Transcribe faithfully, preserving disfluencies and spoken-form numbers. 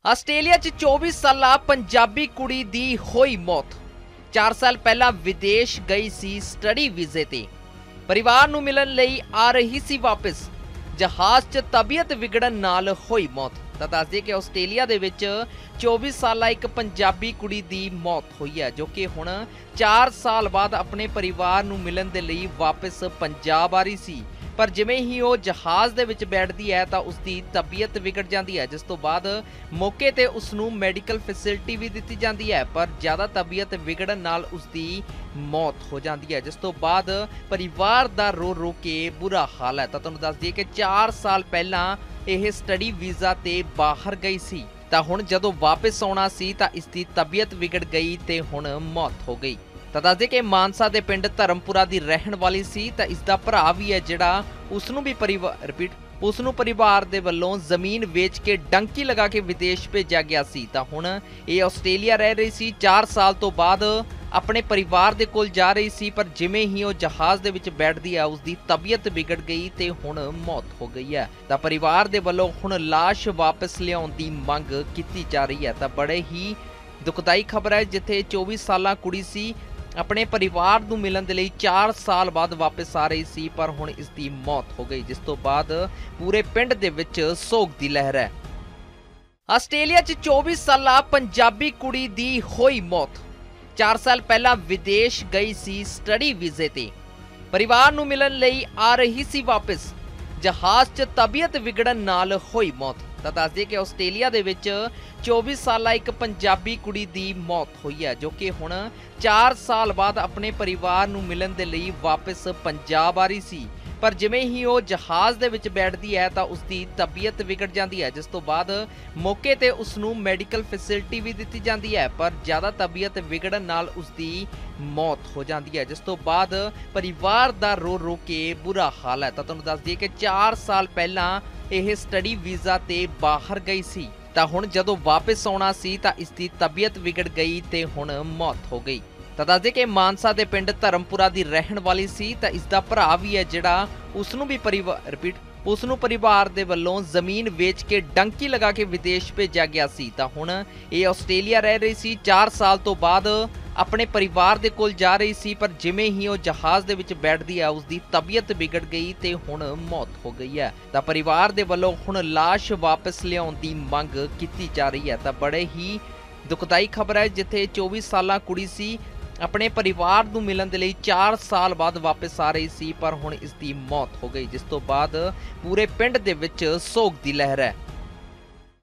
Australia 'ਚ चौबीस ਸਾਲਾ ਪੰਜਾਬੀ ਕੁੜੀ ਦੀ ਹੋਈ ਮੌਤ। चार साल पहला विदेश गई सी स्टडी वीजे ते परिवार नूं मिलन लई आ रही सी वापस, जहाज 'च तबीयत विगड़न नाल होई मौत। तां दस दईए कि आस्ट्रेलिया दे विच चौबीस साला एक पंजाबी कुड़ी दी मौत हुई है, जो कि हुण चार साल बाद अपने परिवार नूं मिलन दे लई वापस पंजाब आ रही सी। पर जिवें ही वो जहाज़ दे विच बैठदी है तां उसकी तबीयत विगड़ जाती है, जिस तो बाद मौके ते उसनूं मैडिकल फैसिलिटी भी दित्ती जाती है, पर ज़्यादा तबीयत विगड़न नाल उसकी मौत हो जाती है, जिस तो बाद परिवार दा रो रो के बुरा हाल है। तां तुहानूं दस दईए कि चार साल पहलां यह स्टडी वीज़ा ते बाहर गई सी, तां हुण जदों वापस आउणा सी तां इसकी तबीयत विगड़ गई ते हुण मौत हो गई। ਤਾਂ ਦੱਸਦੇ ਕਿ ਮਾਨਸਾ ਦੇ ਪਿੰਡ ਧਰਮਪੁਰਾ ਦੀ ਰਹਿਣ ਵਾਲੀ ਸੀ ਤਾਂ ਇਸ ਦਾ ਭਰਾ ਵੀ ਹੈ ਜਿਹੜਾ ਉਸ ਨੂੰ ਵੀ ਪਰਿਵਾਰ ਰਿਪੀਟ ਉਸ ਨੂੰ ਪਰਿਵਾਰ ਦੇ ਵੱਲੋਂ ਜ਼ਮੀਨ ਵੇਚ ਕੇ ਡੰਕੀ ਲਗਾ ਕੇ ਵਿਦੇਸ਼ ਭੇਜਿਆ ਗਿਆ ਸੀ। ਤਾਂ ਹੁਣ ਇਹ ਆਸਟ੍ਰੇਲੀਆ ਰਹਿ ਰਹੀ ਸੀ, ਚਾਰ ਸਾਲ ਤੋਂ ਬਾਅਦ ਆਪਣੇ ਪਰਿਵਾਰ ਦੇ ਕੋਲ ਜਾ ਰਹੀ ਸੀ, ਪਰ ਜਿਵੇਂ ਹੀ ਉਹ ਜਹਾਜ਼ ਦੇ ਵਿੱਚ ਬੈਠਦੀ ਆ ਉਸ ਦੀ ਤਬੀਅਤ ਵਿਗੜ ਗਈ ਤੇ ਹੁਣ ਮੌਤ ਹੋ ਗਈ ਹੈ। ਤਾਂ ਪਰਿਵਾਰ ਦੇ ਵੱਲੋਂ ਹੁਣ ਲਾਸ਼ ਵਾਪਸ ਲਿਆਉਣ ਦੀ ਮੰਗ ਕੀਤੀ ਜਾ ਰਹੀ ਹੈ। ਤਾਂ ਬੜੇ ਹੀ ਦੁਖਦਾਈ ਖਬਰ ਹੈ, ਜਿੱਥੇ चौबीस ਸਾਲਾ ਕੁੜੀ ਸੀ अपने परिवार नूं मिलन दे लई चार साल बाद वापस आ रही सी, पर हुण इस दी मौत हो गई, जिस तो बाद पूरे पिंड दे विच सोग दी लहर है। आस्ट्रेलिया च चौबीस साला पंजाबी कुड़ी दी होई मौत। चार साल पहला विदेश गई सी स्टडी वीजे ते परिवार नूं मिलन लई आ रही सी वापस, जहाज च तबीयत विगड़न नाल होई मौत। ਤਾਂ ਦੱਸਦੇ ਕਿ ਆਸਟ੍ਰੇਲੀਆ ਦੇ ਵਿੱਚ चौबीस ਸਾਲਾ ਇੱਕ ਪੰਜਾਬੀ ਕੁੜੀ ਦੀ ਮੌਤ ਹੋਈ ਹੈ, ਜੋ ਕਿ ਹੁਣ ਚਾਰ ਸਾਲ ਬਾਅਦ ਆਪਣੇ ਪਰਿਵਾਰ ਨੂੰ ਮਿਲਣ ਦੇ ਲਈ ਵਾਪਸ ਪੰਜਾਬ ਆ ਰਹੀ ਸੀ। ਪਰ ਜਿਵੇਂ ਹੀ ਉਹ ਜਹਾਜ਼ ਦੇ ਵਿੱਚ ਬੈਠਦੀ ਹੈ ਤਾਂ ਉਸਦੀ ਤਬੀਅਤ ਵਿਗੜ ਜਾਂਦੀ ਹੈ, ਜਿਸ ਤੋਂ ਬਾਅਦ ਮੌਕੇ ਤੇ ਉਸ ਨੂੰ ਮੈਡੀਕਲ ਫੈਸਿਲਿਟੀ ਵੀ ਦਿੱਤੀ ਜਾਂਦੀ ਹੈ, ਪਰ ਜ਼ਿਆਦਾ ਤਬੀਅਤ ਵਿਗੜਨ ਨਾਲ ਉਸਦੀ ਮੌਤ ਹੋ ਜਾਂਦੀ ਹੈ, ਜਿਸ ਤੋਂ ਬਾਅਦ ਪਰਿਵਾਰ ਦਾ ਰੋ ਰੋ ਕੇ ਬੁਰਾ ਹਾਲ ਹੈ। ਤਾਂ ਤੁਹਾਨੂੰ ਦੱਸ ਦਈਏ ਕਿ ਚਾਰ ਸਾਲ ਪਹਿਲਾਂ ਇਹ ਸਟੱਡੀ ਵੀਜ਼ਾ ਤੇ ਬਾਹਰ ਗਈ ਸੀ, ਤਾਂ ਹੁਣ ਜਦੋਂ ਵਾਪਸ ਆਉਣਾ ਸੀ ਤਾਂ ਇਸ ਦੀ ਤਬੀਅਤ ਵਿਗੜ ਗਈ ਤੇ ਹੁਣ ਮੌਤ ਹੋ ਗਈ। ਤਾਂ ਦੱਸਦੇ ਕਿ ਮਾਨਸਾ ਦੇ ਪਿੰਡ ਧਰਮਪੁਰਾ ਦੀ ਰਹਿਣ ਵਾਲੀ ਸੀ ਤਾਂ ਇਸ ਦਾ ਭਰਾ ਵੀ ਹੈ ਜਿਹੜਾ ਉਸ ਨੂੰ ਵੀ ਪਰਿਵਾਰ ਰਿਪੀਟ ਉਸ ਨੂੰ ਪਰਿਵਾਰ ਦੇ ਵੱਲੋਂ ਜ਼ਮੀਨ ਵੇਚ ਕੇ ਡੰਕੀ ਲਗਾ ਕੇ ਵਿਦੇਸ਼ ਭੇਜਿਆ ਗਿਆ ਸੀ। ਤਾਂ ਹੁਣ ਇਹ ਆਸਟ੍ਰੇਲੀਆ ਰਹਿ ਰਹੀ ਸੀ, ਚਾਰ ਸਾਲ ਤੋਂ ਬਾਅਦ ਆਪਣੇ ਪਰਿਵਾਰ ਦੇ ਕੋਲ ਜਾ ਰਹੀ ਸੀ, ਪਰ ਜਿਵੇਂ ਹੀ ਉਹ ਜਹਾਜ਼ ਦੇ ਵਿੱਚ ਬੈਠਦੀ ਹੈ ਉਸ ਦੀ ਤਬੀਅਤ ਵਿਗੜ ਗਈ ਤੇ ਹੁਣ ਮੌਤ ਹੋ ਗਈ ਹੈ। ਤਾਂ ਪਰਿਵਾਰ ਦੇ ਵੱਲੋਂ ਹੁਣ ਲਾਸ਼ ਵਾਪਸ ਲਿਆਉਣ ਦੀ ਮੰਗ ਕੀਤੀ ਜਾ ਰਹੀ ਹੈ। ਤਾਂ ਬੜੇ ਹੀ ਦੁਖਦਾਈ ਖਬਰ ਹੈ, ਜਿੱਥੇ चौबीस ਸਾਲਾ ਕੁੜੀ ਸੀ ਆਪਣੇ ਪਰਿਵਾਰ ਨੂੰ ਮਿਲਣ ਦੇ ਲਈ ਚਾਰ ਸਾਲ ਬਾਅਦ ਵਾਪਸ ਆ ਰਹੀ ਸੀ, ਪਰ ਹੁਣ ਇਸ ਦੀ ਮੌਤ ਹੋ ਗਈ, ਜਿਸ ਤੋਂ ਬਾਅਦ ਪੂਰੇ ਪਿੰਡ ਦੇ ਵਿੱਚ ਸੋਗ ਦੀ ਲਹਿਰ ਹੈ।